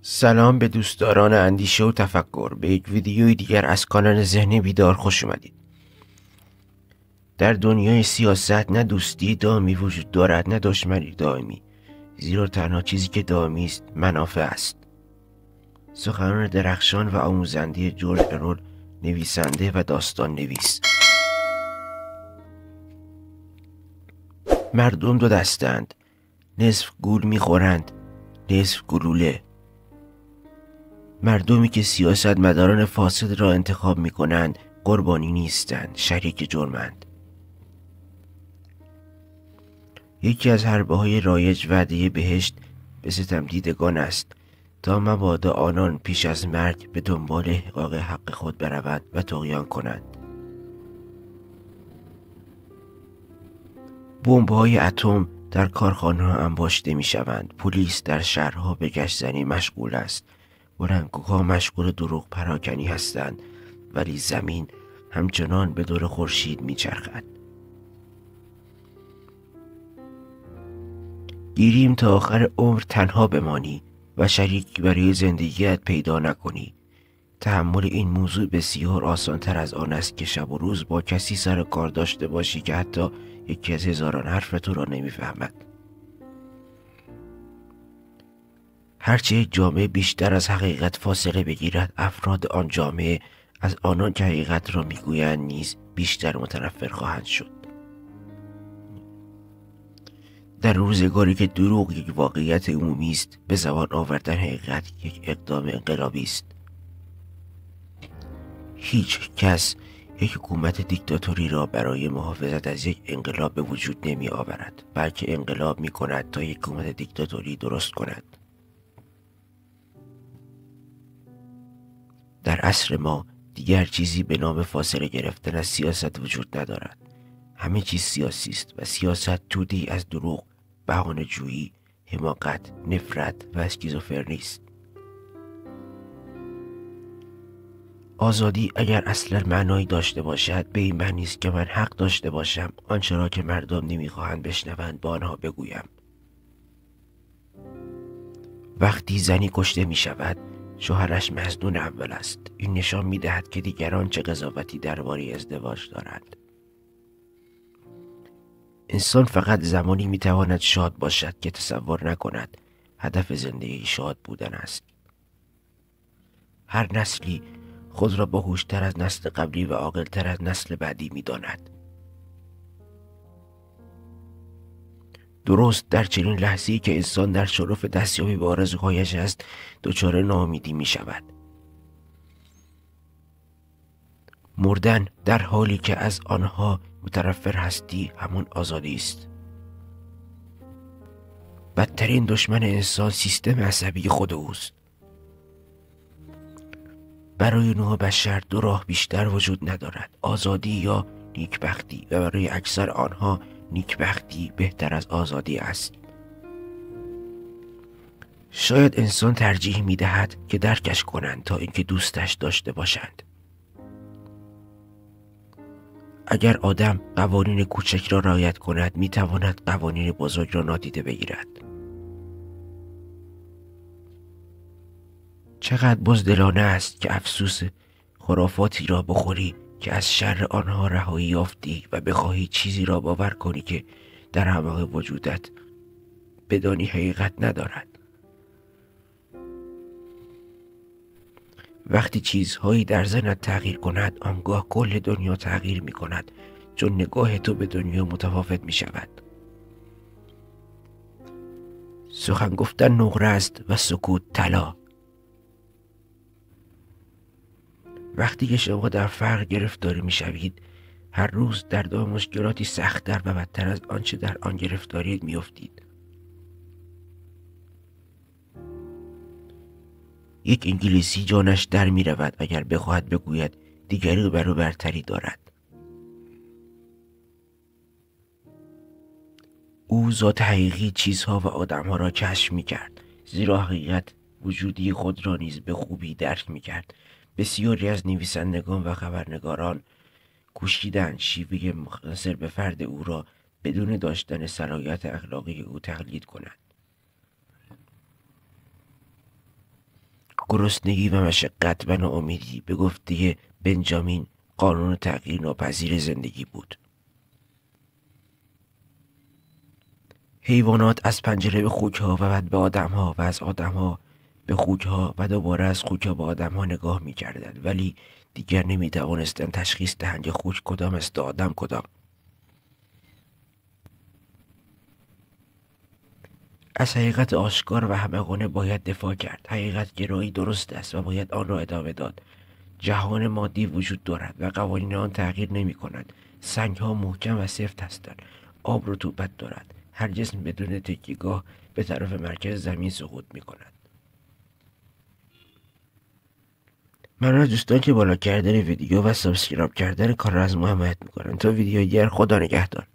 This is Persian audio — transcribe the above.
سلام به دوستداران اندیشه و تفکر. به یک ویدیوی دیگر از کانال ذهن بیدار خوش اومدید. در دنیای سیاست نه دوستی دائمی وجود دارد نه دشمنی دائمی، زیرا تنها چیزی که دائمی است منافع است. سخنان درخشان و آموزنده جورج ارول، نویسنده و داستان نویس. مردم دو دستند، نصف گول میخورند، نصف گلوله. مردمی که سیاست مداران فاسد را انتخاب می کنند قربانی نیستند، شریک جرمند. یکی از حربه های رایج وعده بهشت به ستم دیدگان است تا مبادا آنان پیش از مرگ به دنبال احقاق حق خود بروند و طغیان کنند. بمب‌های اتم در کارخانه‌ها انباشته می شوند. پلیس در شهرها به گشت‌زنی مشغول است. بلندگوها مشغول دروغ پراکنی هستند، ولی زمین همچنان به دور خورشید میچرخد. گیریم تا آخر عمر تنها بمانی و شریکی برای زندگیت پیدا نکنی. تحمل این موضوع بسیار آسان تر از آن است که شب و روز با کسی سر کار داشته باشی که حتی یکی از هزاران حرف تو را نمیفهمد. هرچه یک جامعه بیشتر از حقیقت فاصله بگیرد، افراد آن جامعه از آنان که حقیقت را میگویند نیز بیشتر متنفر خواهند شد. در روزگاری که دروغ یک واقعیت عمومی است، به زبان آوردن حقیقت یک اقدام انقلابی است. هیچ کس یک حکومت دیکتاتوری را برای محافظت از یک انقلاب به وجود نمی آورد، بلکه انقلاب می کند تا یک حکومت دیکتاتوری درست کند. در عصر ما دیگر چیزی به نام فاصله گرفتن از سیاست وجود ندارد. همه چیز سیاسی است و سیاست توده‌ای از دروغ، بهانه‌جویی، حماقت، نفرت و اسکیزوفرنی است. آزادی اگر اصلا معنایی داشته باشد، به این معنی است که من حق داشته باشم آنچه را که مردم نمیخواهند بشنوند با آنها بگویم. وقتی زنی کشته می شود، شوهرش مظنون اول است. این نشان می دهد که دیگران چه قضاوتی درباره ازدواج دارند. انسان فقط زمانی می تواند شاد باشد که تصور نکند هدف زندگی شاد بودن است. هر نسلی خود را باهوشتر از نسل قبلی و عاقلتر از نسل بعدی می داند. درست در چنین لحظه‌ای که انسان در شرف دستیابی به آرزوهایش است، دچار ناامیدی می شود. مردن در حالی که از آنها متنفر هستی همان آزادی است. بدترین دشمن انسان سیستم عصبی خود اوست. برای نوع بشر دو راه بیشتر وجود ندارد، آزادی یا نیکبختی، و برای اکثر آنها نیکبختی بهتر از آزادی است. شاید انسان ترجیح می دهد که درکش کنند تا اینکه دوستش داشته باشند. اگر آدم قوانین کوچک را رعایت کند، می تواند قوانین بزرگ را نادیده بگیرد. چقدر بزدلانه است که افسوس خرافاتی را بخوری که از شر آنها رهایی یافتی و بخواهی چیزی را باور کنی که در اعماق وجودت بدانی حقیقت ندارد. وقتی چیزهایی در ذهنت تغییر کند، آنگاه کل دنیا تغییر می کند، چون نگاه تو به دنیا متفاوت می شود. سخن گفتن نقره است و سکوت طلا. وقتی که شما در فقر گرفتاری می شوید، هر روز در دو مشکلاتی سخت‌تر و بدتر از آنچه در آن گرفتارید می افتید. یک انگلیسی جانش در می رود اگر بخواهد بگوید دیگری برو برتری دارد. او ذات حقیقی چیزها و آدمها را کشف می کرد، زیرا حقیقت وجودی خود را نیز به خوبی درک می کرد. بسیاری از نویسندگان و خبرنگاران کوشیدند شیوه منحصر به فرد او را بدون داشتن صلاحیت اخلاقی او تقلید کنند. گرسنگی و مشقت و ناامیدی به گفته بنجامین قانون تغییر ناپذیر زندگی بود. حیوانات از پنجره به خوکها و بعد به آدمها و از آدمها به خوکها و دوباره از خوکها به آدمها نگاه می‌کردند، ولی دیگر نمی‌توانستند تشخیص دهند که خوک کدام است و آدم کدام. از حقیقت آشکار و همگانه باید دفاع کرد. حقیقت گرایی درست است و باید آن را ادامه داد. جهان مادی وجود دارد و قوانین آن تغییر نمی کند. سنگ ها محکم و سفت هستند. آب رطوبت دارد. هر جسم بدون تکیهگاه به طرف مرکز زمین سقوط می کند. من از دوستان که بالا کردن ویدیو و سابسکرایب کردن کار را از ما حمایت می کنند. تا ویدیو دیگر، خدا نگهدار.